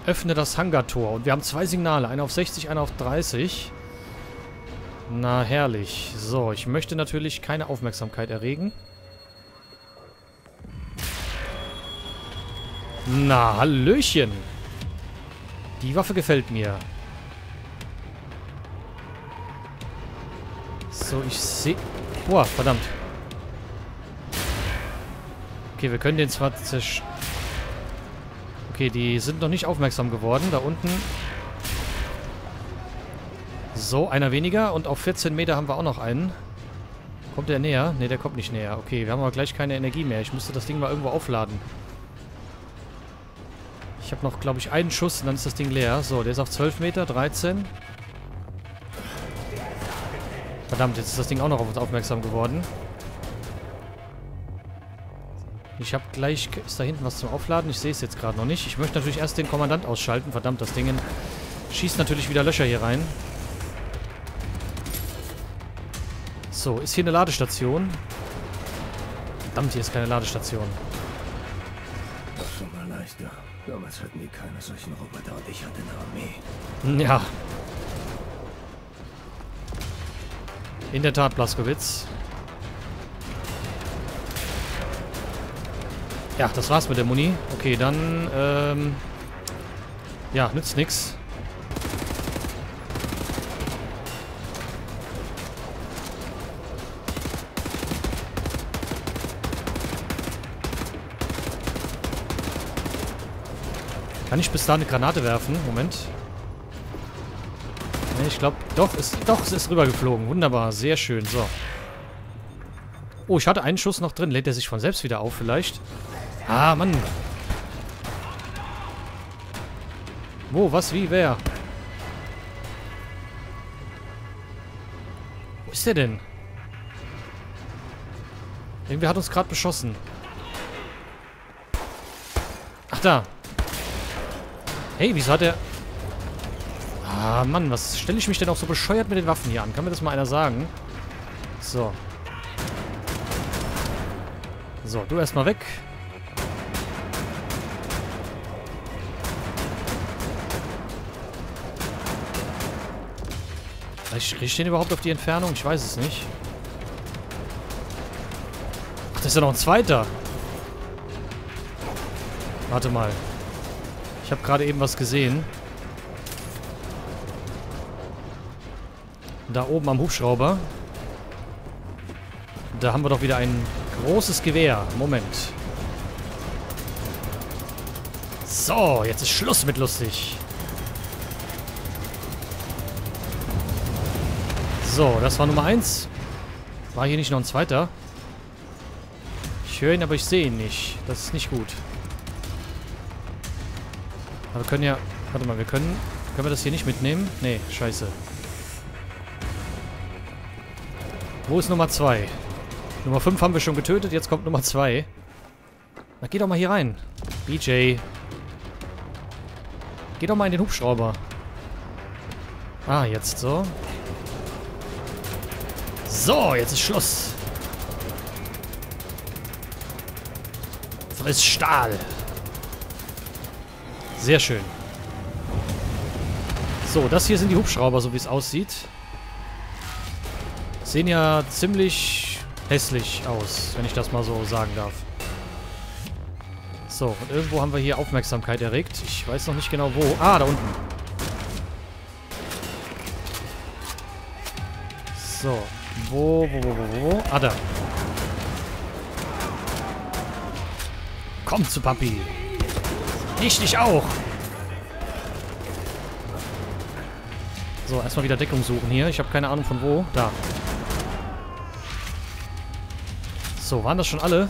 Öffne das Hangartor. Und wir haben 2 Signale. Einer auf 60, einer auf 30. Na, herrlich. So, ich möchte natürlich keine Aufmerksamkeit erregen. Na, hallöchen. Die Waffe gefällt mir. So, ich sehe... Boah, verdammt. Okay, wir können den zwar Okay, die sind noch nicht aufmerksam geworden. Da unten... So, einer weniger. Und auf 14 Meter haben wir auch noch einen. Kommt der näher? Ne, der kommt nicht näher. Okay, wir haben aber gleich keine Energie mehr. Ich müsste das Ding mal irgendwo aufladen. Ich habe noch, glaube ich, einen Schuss und dann ist das Ding leer. So, der ist auf 12 Meter, 13. Verdammt, jetzt ist das Ding auch noch auf uns aufmerksam geworden. Ich habe gleich... Ist da hinten was zum Aufladen? Ich sehe es jetzt gerade noch nicht. Ich möchte natürlich erst den Kommandant ausschalten. Verdammt, das Ding schießt natürlich wieder Löcher hier rein. So, ist hier eine Ladestation? Verdammt, hier ist keine Ladestation. Das ist schon mal leichter. Damals hatten die keine solchen Roboter und ich hatte eine Armee. Ja. In der Tat, Blazkowicz. Ja, das war's mit der Muni. Okay, dann, ja, nützt nix. Kann ich bis da eine Granate werfen? Moment. Ne, ich glaube, doch, es ist rübergeflogen. Wunderbar, sehr schön. So. Oh, ich hatte einen Schuss noch drin. Lädt er sich von selbst wieder auf vielleicht? Ah, Mann. Wo, was, wie, wer? Wo ist der denn? Irgendwer hat uns gerade beschossen. Ach, da. Hey, wieso hat er... Ah, Mann, was stelle ich mich denn auch so bescheuert mit den Waffen hier an? Kann mir das mal einer sagen? So. So, du erstmal weg. Vielleicht kriege ich den überhaupt auf die Entfernung? Ich weiß es nicht. Ach, da ist ja noch ein zweiter. Warte mal. Ich habe gerade eben was gesehen. Da oben am Hubschrauber. Da haben wir doch wieder ein großes Gewehr. Moment. So, jetzt ist Schluss mit lustig. So, das war Nummer 1. War hier nicht noch ein zweiter? Ich höre ihn, aber ich sehe ihn nicht. Das ist nicht gut. Aber wir können ja... Warte mal, können wir das hier nicht mitnehmen? Nee, scheiße. Wo ist Nummer 2? Nummer 5 haben wir schon getötet, jetzt kommt Nummer 2. Na, geh doch mal hier rein. BJ. Geh doch mal in den Hubschrauber. Ah, jetzt so. So, jetzt ist Schluss. Friss Stahl. Sehr schön. So, das hier sind die Hubschrauber, so wie es aussieht. Sehen ja ziemlich hässlich aus, wenn ich das mal so sagen darf. So, und irgendwo haben wir hier Aufmerksamkeit erregt. Ich weiß noch nicht genau wo. Ah, da unten. So, wo? Ah, da. Komm zu Papi. Ich dich auch. So, erstmal wieder Deckung suchen hier. Ich habe keine Ahnung von wo. Da. So, waren das schon alle?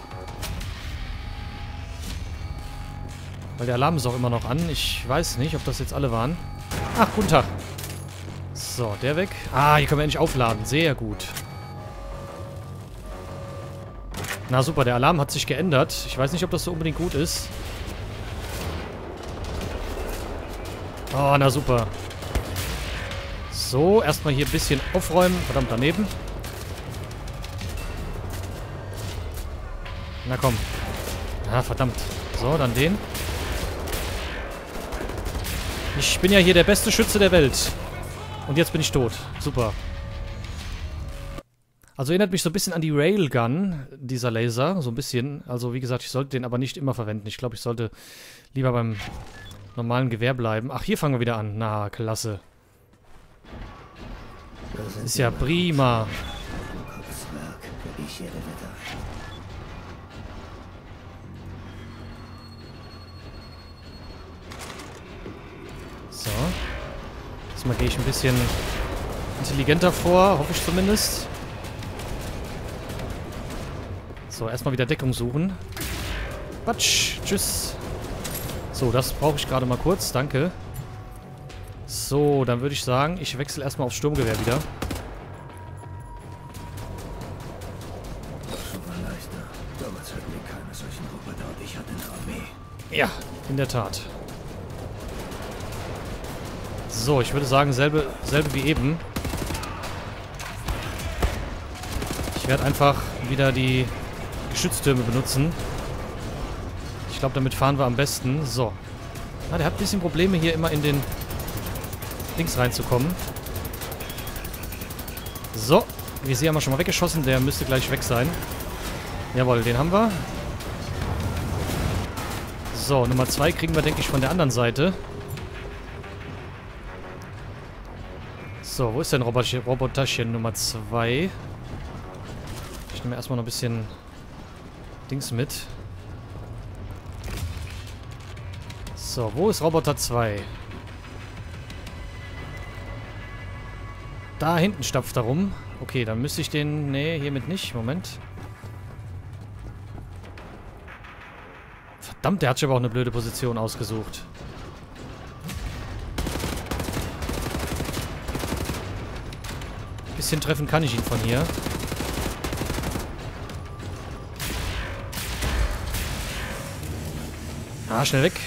Weil der Alarm ist auch immer noch an. Ich weiß nicht, ob das jetzt alle waren. Ach, guten Tag. So, der weg. Ah, hier können wir endlich aufladen. Sehr gut. Na super, der Alarm hat sich geändert. Ich weiß nicht, ob das so unbedingt gut ist. Oh, na super. So, erstmal hier ein bisschen aufräumen. Verdammt, daneben. Na komm. Ja, verdammt. So, dann den. Ich bin ja hier der beste Schütze der Welt. Und jetzt bin ich tot. Super. Also erinnert mich so ein bisschen an die Railgun, dieser Laser. So ein bisschen. Also wie gesagt, ich sollte den aber nicht immer verwenden. Ich glaube, ich sollte lieber beim normalen Gewehr bleiben. Ach, hier fangen wir wieder an. Na, klasse. Ist ja prima. So. Diesmal gehe ich ein bisschen intelligenter vor, hoffe ich zumindest. So, erstmal wieder Deckung suchen. Quatsch. Tschüss. So, das brauche ich gerade mal kurz. Danke. So, dann würde ich sagen, ich wechsle erstmal aufs Sturmgewehr wieder. Ja, in der Tat. So, ich würde sagen, selbe wie eben. Ich werde einfach wieder die Geschütztürme benutzen. Ich glaube, damit fahren wir am besten. So. Ah, der hat ein bisschen Probleme, hier immer in den Dings reinzukommen. So. Visier haben wir schon mal weggeschossen. Der müsste gleich weg sein. Jawohl, den haben wir. So, Nummer 2 kriegen wir, denke ich, von der anderen Seite. So, wo ist denn Roboterchen Nummer 2? Ich nehme erstmal noch ein bisschen Dings mit. So, wo ist Roboter 2? Da hinten stapft er rum. Okay, dann müsste ich den... Nee, hiermit nicht. Moment. Verdammt, der hat sich aber auch eine blöde Position ausgesucht. Ein bisschen treffen kann ich ihn von hier. Ah, schnell weg.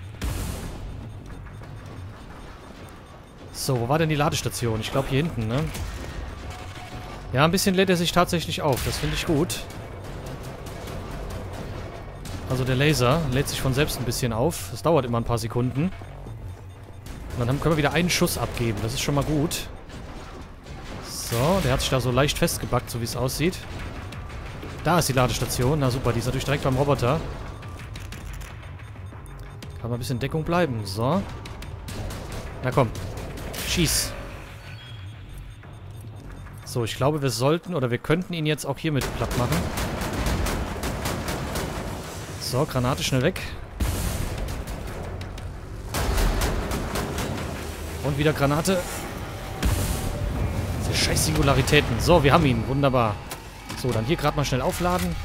So, wo war denn die Ladestation? Ich glaube hier hinten, ne? Ja, ein bisschen lädt er sich tatsächlich auf. Das finde ich gut. Also der Laser lädt sich von selbst ein bisschen auf. Das dauert immer ein paar Sekunden. Und dann können wir wieder einen Schuss abgeben. Das ist schon mal gut. So, der hat sich da so leicht festgebackt, so wie es aussieht. Da ist die Ladestation. Na super, die ist natürlich direkt beim Roboter. Kann mal ein bisschen Deckung bleiben. So. Na komm. Schieß. So, ich glaube, wir sollten oder wir könnten ihn jetzt auch hiermit platt machen. So, Granate schnell weg. Und wieder Granate. Diese scheiß Singularitäten. So, wir haben ihn. Wunderbar. So, dann hier gerade mal schnell aufladen.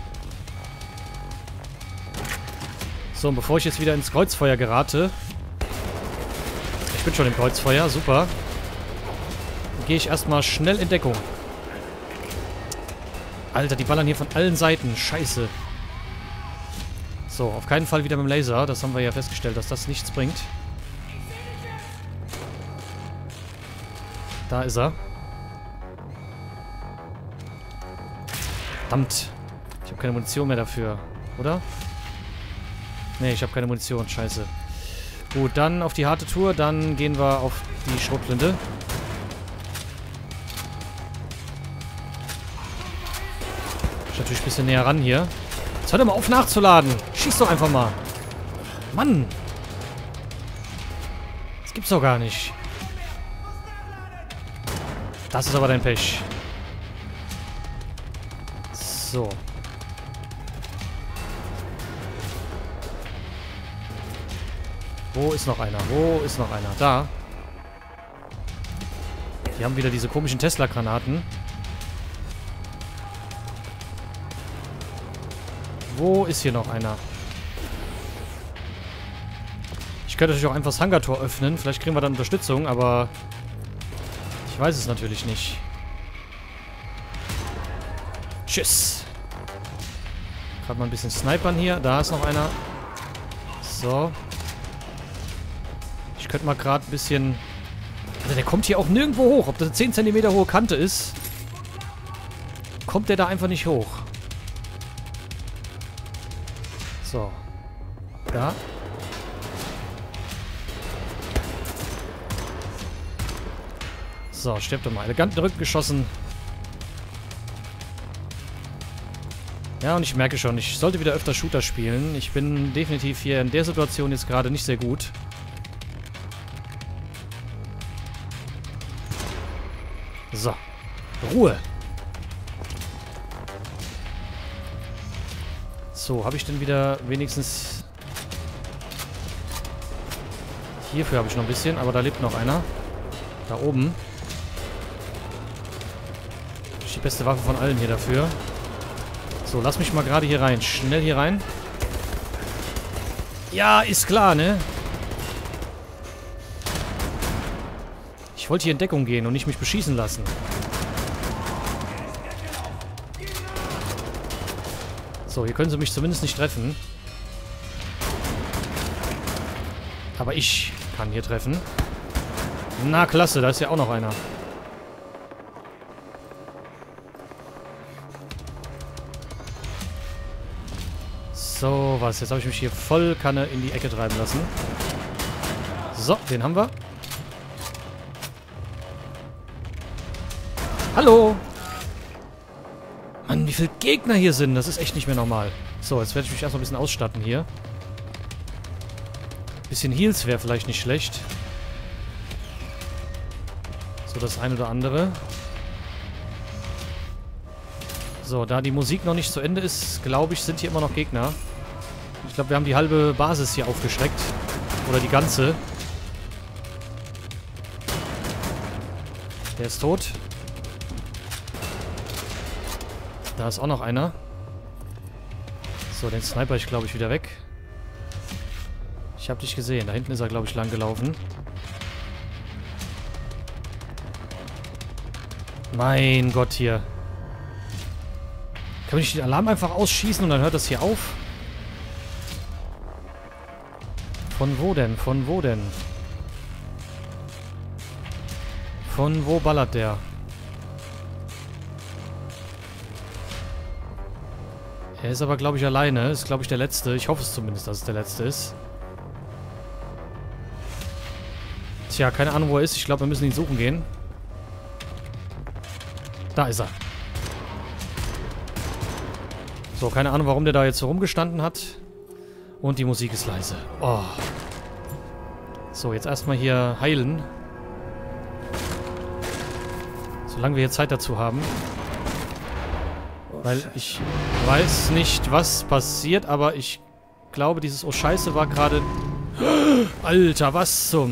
So, und bevor ich jetzt wieder ins Kreuzfeuer gerate... Ich bin schon im Kreuzfeuer. Super. Gehe ich erstmal schnell in Deckung. Alter, die ballern hier von allen Seiten. Scheiße. So, auf keinen Fall wieder mit dem Laser. Das haben wir ja festgestellt, dass das nichts bringt. Da ist er. Verdammt. Ich habe keine Munition mehr dafür. Oder? Nee, ich habe keine Munition. Scheiße. Gut, dann auf die harte Tour. Dann gehen wir auf die Schrotflinte. Ich natürlich ein bisschen näher ran hier. Jetzt hört doch mal auf nachzuladen. Schieß doch einfach mal. Mann. Das gibt's doch gar nicht. Das ist aber dein Pech. So. Wo ist noch einer? Wo ist noch einer? Da. Die haben wieder diese komischen Tesla-Granaten. Wo ist hier noch einer? Ich könnte natürlich auch einfach das Hangartor öffnen. Vielleicht kriegen wir dann Unterstützung, aber... Ich weiß es natürlich nicht. Tschüss. Gerade mal ein bisschen snipern hier. Da ist noch einer. So. Ich könnte mal gerade ein bisschen... Also der kommt hier auch nirgendwo hoch. Ob das eine 10 cm hohe Kante ist, kommt der da einfach nicht hoch. So. Da. So, stirbt doch mal. Elegant in den Rücken geschossen. Ja, und ich merke schon, ich sollte wieder öfter Shooter spielen. Ich bin definitiv hier in der Situation jetzt gerade nicht sehr gut. So. Ruhe. So, habe ich denn wieder wenigstens... Hierfür habe ich noch ein bisschen, aber da lebt noch einer. Da oben. Das ist die beste Waffe von allen hier dafür. So, lass mich mal gerade hier rein. Schnell hier rein. Ja, ist klar, ne? Ich wollte hier in Deckung gehen und nicht mich beschießen lassen. So, hier können sie mich zumindest nicht treffen. Aber ich kann hier treffen. Na, klasse, da ist ja auch noch einer. So, was? Jetzt habe ich mich hier voll Kanne in die Ecke treiben lassen. So, den haben wir. Hallo! Mann, wie viele Gegner hier sind. Das ist echt nicht mehr normal. So, jetzt werde ich mich erstmal ein bisschen ausstatten hier. Bisschen Heals wäre vielleicht nicht schlecht. So, das eine oder andere. So, da die Musik noch nicht zu Ende ist, glaube ich, sind hier immer noch Gegner. Ich glaube, wir haben die halbe Basis hier aufgeschreckt. Oder die ganze. Der ist tot. Da ist auch noch einer. So, den Sniper ich, glaube ich, wieder weg. Ich habe dich gesehen. Da hinten ist er, glaube ich, lang gelaufen. Mein Gott, hier. Kann ich den Alarm einfach ausschießen und dann hört das hier auf? Von wo denn? Von wo denn? Von wo ballert der? Er ist aber, glaube ich, alleine. Ist, glaube ich, der Letzte. Ich hoffe es zumindest, dass es der Letzte ist. Tja, keine Ahnung, wo er ist. Ich glaube, wir müssen ihn suchen gehen. Da ist er. So, keine Ahnung, warum der da jetzt so rumgestanden hat. Und die Musik ist leise. Oh. So, jetzt erstmal hier heilen. Solange wir hier Zeit dazu haben. Weil ich weiß nicht, was passiert, aber ich glaube, dieses Oh Scheiße war gerade... Alter, was zum...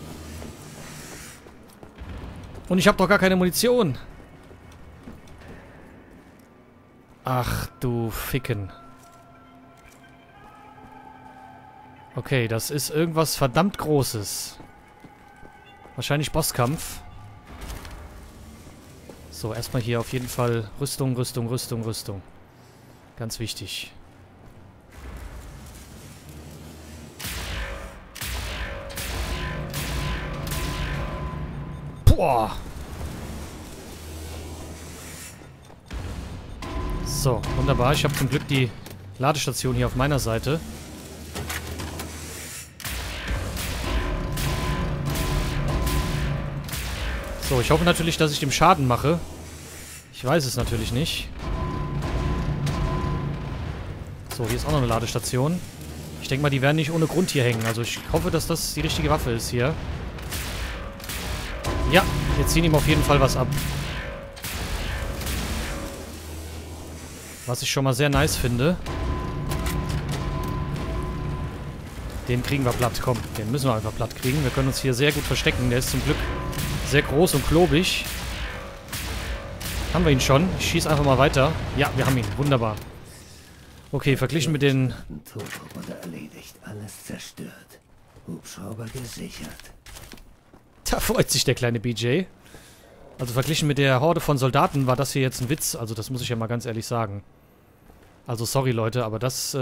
Und ich habe doch gar keine Munition. Ach du Ficken. Okay, das ist irgendwas verdammt Großes. Wahrscheinlich Bosskampf. So, erstmal hier auf jeden Fall Rüstung, Rüstung, Rüstung, Rüstung. Ganz wichtig. Boah! So, wunderbar. Ich habe zum Glück die Ladestation hier auf meiner Seite. So, ich hoffe natürlich, dass ich dem Schaden mache. Ich weiß es natürlich nicht. So, hier ist auch noch eine Ladestation. Ich denke mal, die werden nicht ohne Grund hier hängen. Also ich hoffe, dass das die richtige Waffe ist hier. Ja, wir ziehen ihm auf jeden Fall was ab. Was ich schon mal sehr nice finde. Den kriegen wir platt. Komm, den müssen wir einfach platt kriegen. Wir können uns hier sehr gut verstecken. Der ist zum Glück sehr groß und klobig. Haben wir ihn schon. Ich schieße einfach mal weiter. Ja, wir haben ihn. Wunderbar. Okay, verglichen mit den... Turboroboter erledigt. Alles zerstört. Hubschrauber gesichert. Da freut sich der kleine BJ. Also verglichen mit der Horde von Soldaten war das hier jetzt ein Witz. Also das muss ich ja mal ganz ehrlich sagen. Also sorry Leute, aber das...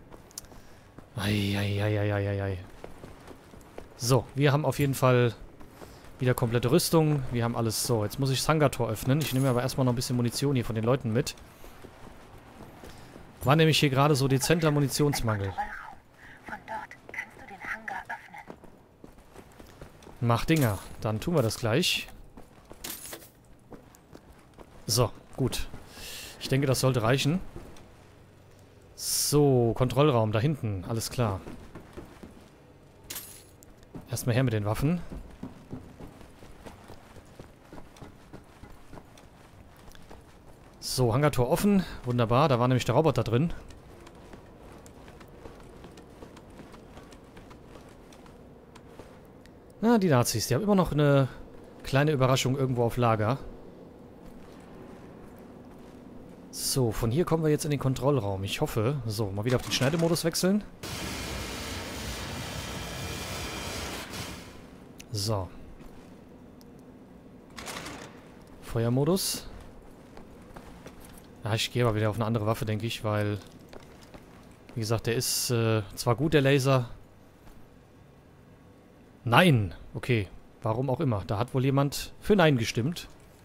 Eieieiei. So, wir haben auf jeden Fall wieder komplette Rüstung. Wir haben alles so. Jetzt muss ich das Hangartor öffnen. Ich nehme aber erstmal noch ein bisschen Munition hier von den Leuten mit. War nämlich hier gerade so dezenter Munitionsmangel. Von dort kannst du den Hangar öffnen. Mach Dinger. Dann tun wir das gleich. So, gut. Ich denke, das sollte reichen. So, Kontrollraum da hinten. Alles klar. Erstmal her mit den Waffen. So, Hangartor offen. Wunderbar, da war nämlich der Roboter drin. Na, die Nazis, die haben immer noch eine kleine Überraschung irgendwo auf Lager. So, von hier kommen wir jetzt in den Kontrollraum. Ich hoffe. So, mal wieder auf den Schneidemodus wechseln. So. Feuermodus. Ja, ich gehe aber wieder auf eine andere Waffe, denke ich, weil... Wie gesagt, der ist zwar gut, der Laser. Nein! Okay, warum auch immer. Da hat wohl jemand für Nein gestimmt.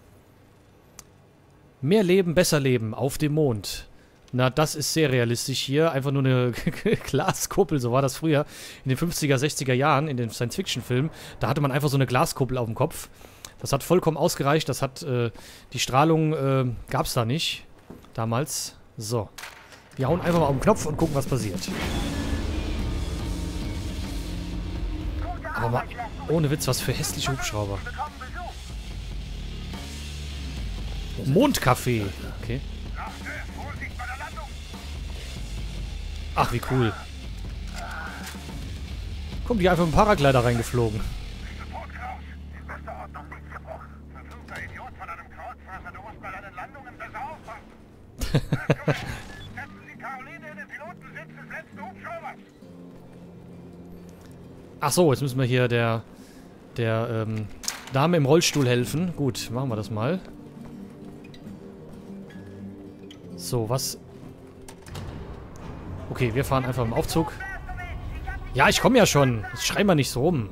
Mehr Leben, besser leben. Auf dem Mond. Na, das ist sehr realistisch hier. Einfach nur eine Glaskuppel. So war das früher in den 50er, 60er Jahren, in den Science-Fiction-Filmen. Da hatte man einfach so eine Glaskuppel auf dem Kopf. Das hat vollkommen ausgereicht. Das hat, die Strahlung gab es da nicht. Damals. So. Wir hauen einfach mal auf den Knopf und gucken, was passiert. Aber mal, ohne Witz, was für hässliche Hubschrauber. Mondcafé. Okay. Ach, wie cool. Guck, die einfach mit dem Paraglider reingeflogen. Ach so, jetzt müssen wir hier der Dame im Rollstuhl helfen. Gut, machen wir das mal. So, was... Okay, wir fahren einfach im Aufzug. Ja, ich komme ja schon. Jetzt schrei mal nicht so rum.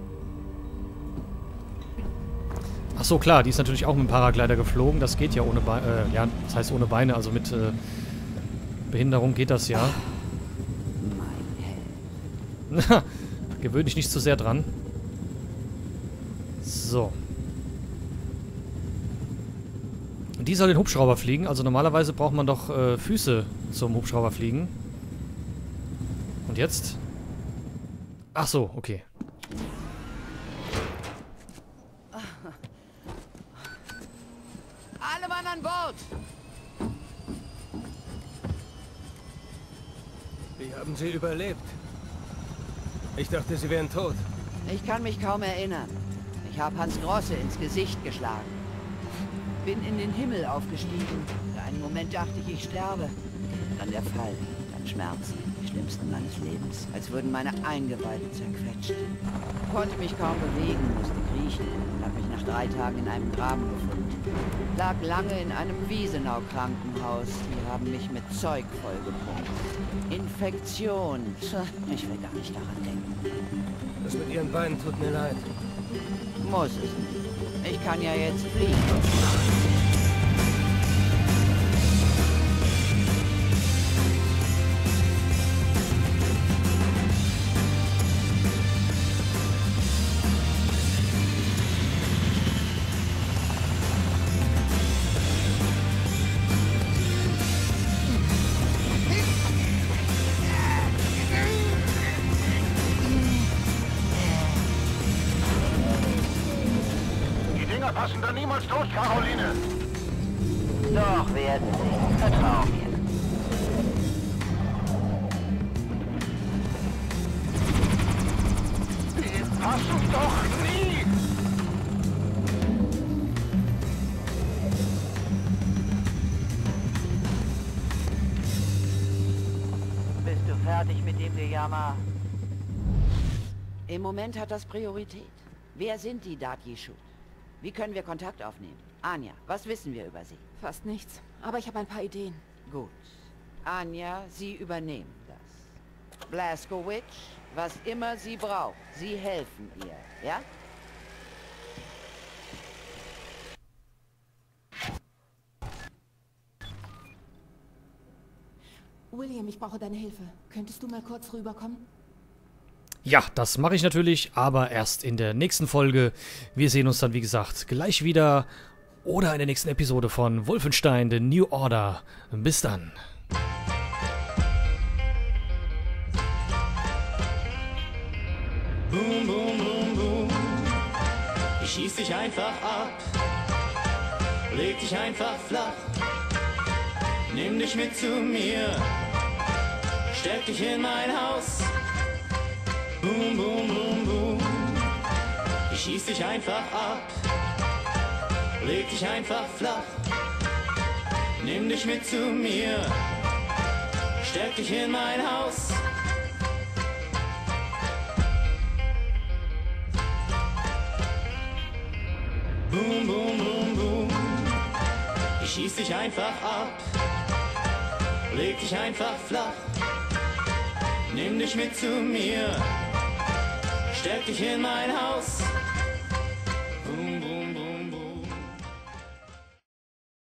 Ach so, klar, die ist natürlich auch mit dem Paraglider geflogen. Das geht ja ohne Beine. Ja, das heißt ohne Beine, also mit Behinderung geht das ja. Gewöhn dich nicht zu sehr dran. So. Und die soll den Hubschrauber fliegen. Also normalerweise braucht man doch Füße zum Hubschrauber fliegen. Und jetzt? Ach so, okay. Alle Mann an Bord! Wie haben Sie überlebt? Ich dachte, Sie wären tot. Ich kann mich kaum erinnern. Ich habe Hans Grosse ins Gesicht geschlagen. Bin in den Himmel aufgestiegen. Für einen Moment dachte ich, ich sterbe. Dann der Fall, dann Schmerzen, die schlimmsten meines Lebens. Als würden meine Eingeweide zerquetscht. Konnte mich kaum bewegen, musste kriechen. Hab mich nach 3 Tagen in einem Graben gefunden. Lag lange in einem Wiesenau-Krankenhaus. Die haben mich mit Zeug vollgepumpt. Infektion. Tja, ich will gar nicht daran denken. Das mit Ihren Beinen tut mir leid. Muss es nicht. Ich kann ja jetzt fliegen. Passen da niemals durch, Caroline! Doch werden sie. Vertrau mir. Die passen doch nie! Bist du fertig mit dem Gejammer? Im Moment hat das Priorität. Wer sind die Datji-Shoot? Wie können wir Kontakt aufnehmen? Anja, was wissen wir über sie? Fast nichts, aber ich habe ein paar Ideen. Gut. Anja, Sie übernehmen das. Blazkowicz, was immer sie braucht, Sie helfen ihr, ja? William, ich brauche deine Hilfe. Könntest du mal kurz rüberkommen? Ja, das mache ich natürlich, aber erst in der nächsten Folge. Wir sehen uns dann, wie gesagt, gleich wieder. oder in der nächsten Episode von Wolfenstein: The New Order. Bis dann. Boom, boom, boom, boom. Ich schieß dich einfach ab, leg dich einfach flach, nimm dich mit zu mir, steck dich in mein Haus. Boom, boom, boom, boom. Ich schieß dich einfach ab, leg dich einfach flach, nimm dich mit zu mir, steck dich in mein Haus. Boom, boom, boom, boom. Ich schieß dich einfach ab, leg dich einfach flach, nimm dich mit zu mir, steck dich in mein Haus.